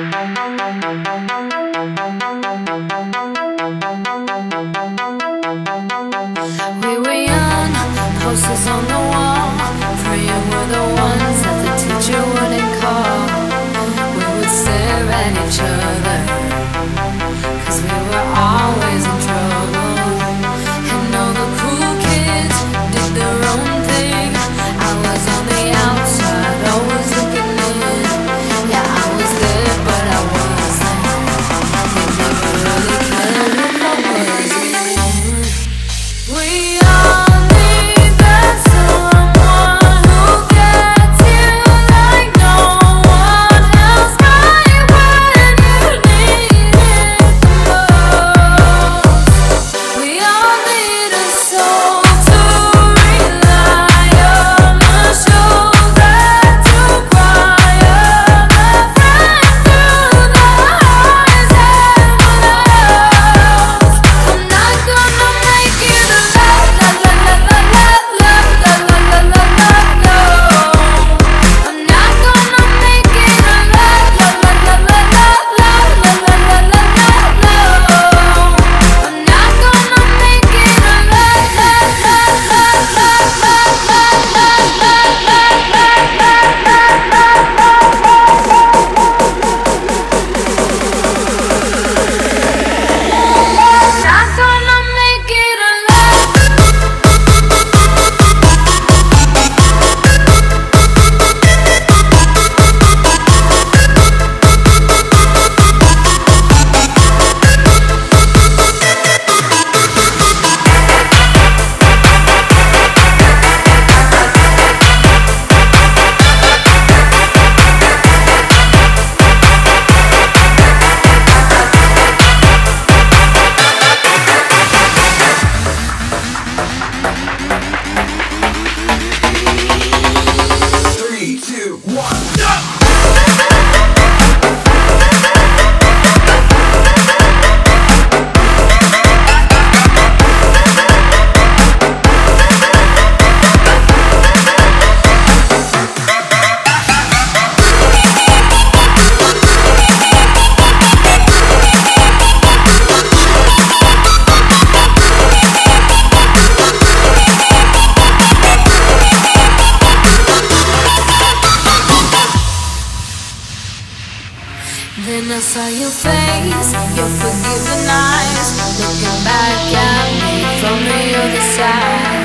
We were young, posters on the wall, praying we're the ones that the teacher wouldn't call. We would stare at each other, 'cause we were always in trouble. And all the cool kids did their own thing. I was on the outside, always looking in. Yeah, I was there, but I wasn't. They never really cared if I wasn't. We all need that someone who gets you like no one else right when you need it the most. We all need a soul to rely on, a shoulder to cry on, a friend through the highs and lows. I'm not gonna make it a love, love, love, love, love, love, love, love, love, love, no. I'm not gonna make it a love, love, love, love, love, love, love, love, love, love, love, no. I'm not gonna make it a love, love, love, love, love, love, love, not gonna make it a love. Three, two, one, go! Then I saw your face, your forgiving eyes, looking back at me from the other side.